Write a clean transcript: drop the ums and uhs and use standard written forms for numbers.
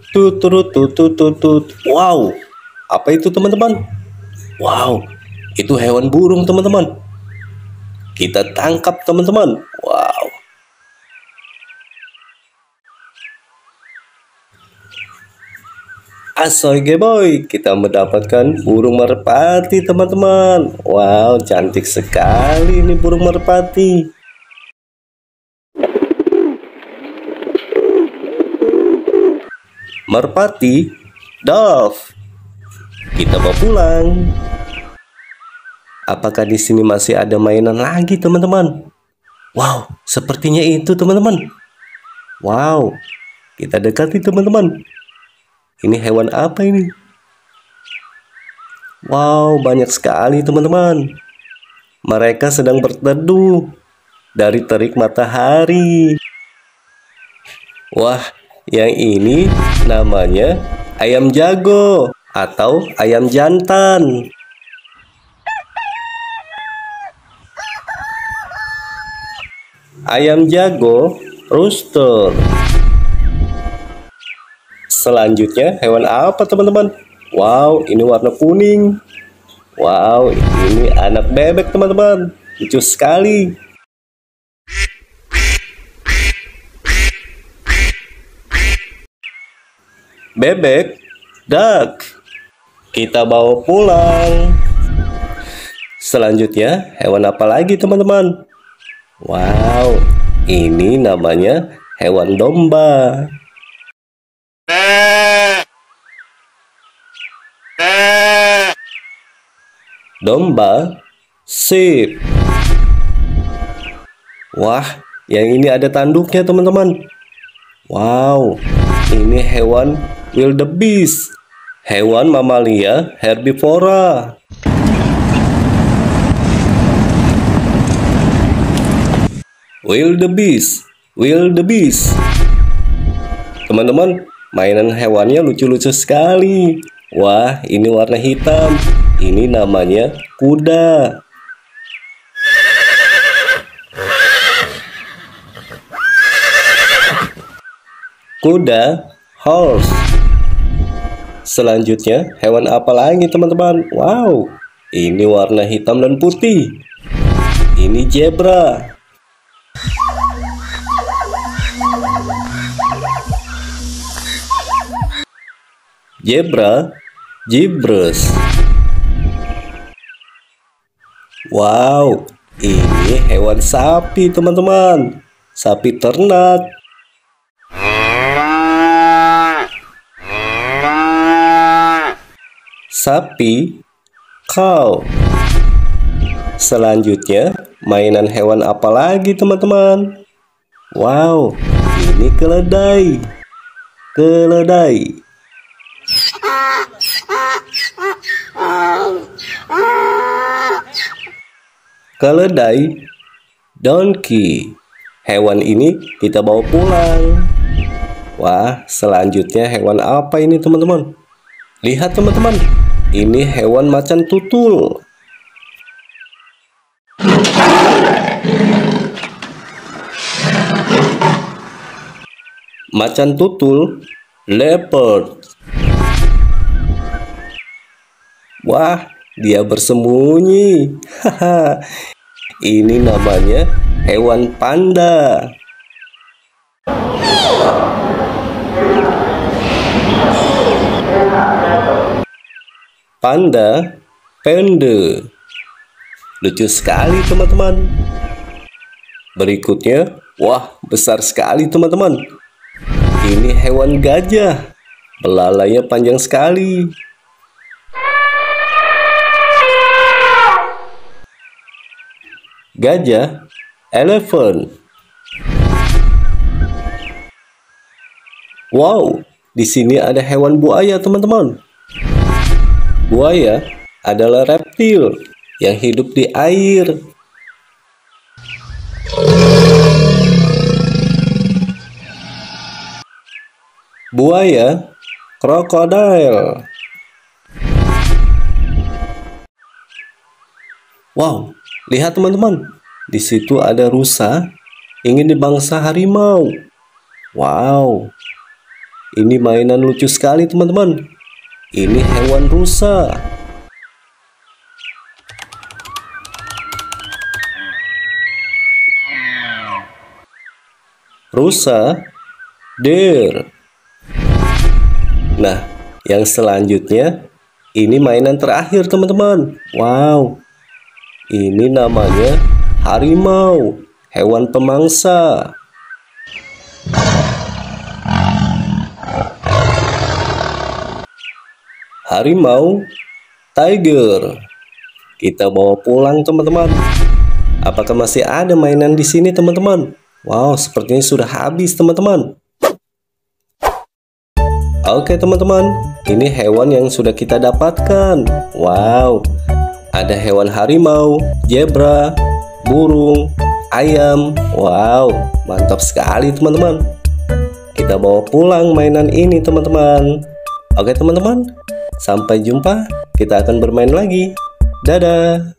Tutut tutut tutut. Wow, apa itu teman-teman? Wow, itu hewan burung teman-teman. Kita tangkap teman-teman. Wow. Asoy boy, kita mendapatkan burung merpati teman-teman. Wow, cantik sekali ini burung merpati. Merpati, dove. Kita bawa pulang. Apakah di sini masih ada mainan lagi teman-teman? Wow, sepertinya itu teman-teman. Wow, kita dekati teman-teman. Ini hewan apa ini? Wow, banyak sekali teman-teman. Mereka sedang berteduh dari terik matahari. Wah, yang ini namanya ayam jago atau ayam jantan. Ayam jago, rooster. Selanjutnya hewan apa teman-teman? Wow, ini warna kuning. Wow, ini anak bebek teman-teman. Lucu sekali. Bebek, duck. Kita bawa pulang. Selanjutnya hewan apa lagi teman-teman? Wow, ini namanya hewan domba. Domba, sheep. Wah, yang ini ada tanduknya teman-teman. Wow, ini hewan wildebeest, hewan mamalia herbivora. Wildebeest, wildebeest. Teman-teman, mainan hewannya lucu-lucu sekali. Wah, ini warna hitam. Ini namanya kuda. Kuda, horse. Selanjutnya, hewan apa lagi teman-teman? Wow, ini warna hitam dan putih. Ini zebra. Zebra, zebras. Wow, ini hewan sapi teman-teman. Sapi ternak. Sapi, cow. Selanjutnya, mainan hewan apa lagi teman-teman? Wow, ini keledai. Keledai. Keledai, donkey. Hewan ini kita bawa pulang. Wah, selanjutnya hewan apa ini teman-teman? Lihat teman-teman, ini hewan macan tutul. Macan tutul, leopard. Wah, dia bersembunyi. Haha. Ini namanya hewan panda. Panda, panda. Lucu sekali teman-teman. Berikutnya, wah, besar sekali teman-teman. Ini hewan gajah. Belalainya panjang sekali. Gajah, elephant. Wow, di sini ada hewan buaya, teman-teman. Buaya adalah reptil yang hidup di air. Buaya, krokodil. Wow, lihat teman-teman, di situ ada rusa ingin dibangsa harimau. Wow, Ini mainan lucu sekali teman-teman. Ini hewan rusa. Rusa, deer. Nah, yang selanjutnya ini mainan terakhir teman-teman. Wow, ini namanya harimau, hewan pemangsa. Harimau, tiger. Kita bawa pulang teman-teman. Apakah masih ada mainan di sini teman-teman? Wow, sepertinya sudah habis teman-teman. Oke teman-teman, ini hewan yang sudah kita dapatkan. Wow, ada hewan harimau, zebra, burung, ayam. Wow, mantap sekali teman-teman. Kita bawa pulang mainan ini teman-teman. Oke teman-teman, sampai jumpa. Kita akan bermain lagi. Dadah.